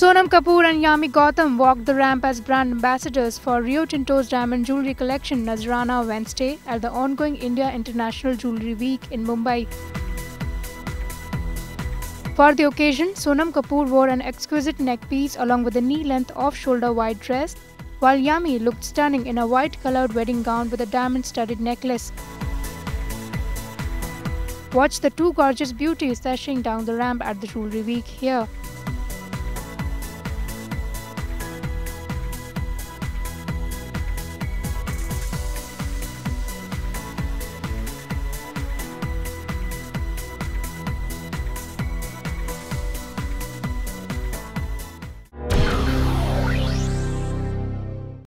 Sonam Kapoor and Yami Gautam walked the ramp as brand ambassadors for Rio Tinto's diamond jewellery collection Nazraana Wednesday at the ongoing India International Jewellery Week in Mumbai. For the occasion, Sonam Kapoor wore an exquisite neckpiece along with a knee-length off-shoulder white dress, while Yami looked stunning in a white-coloured wedding gown with a diamond-studded necklace. Watch the two gorgeous beauties sashaying down the ramp at the Jewellery Week here.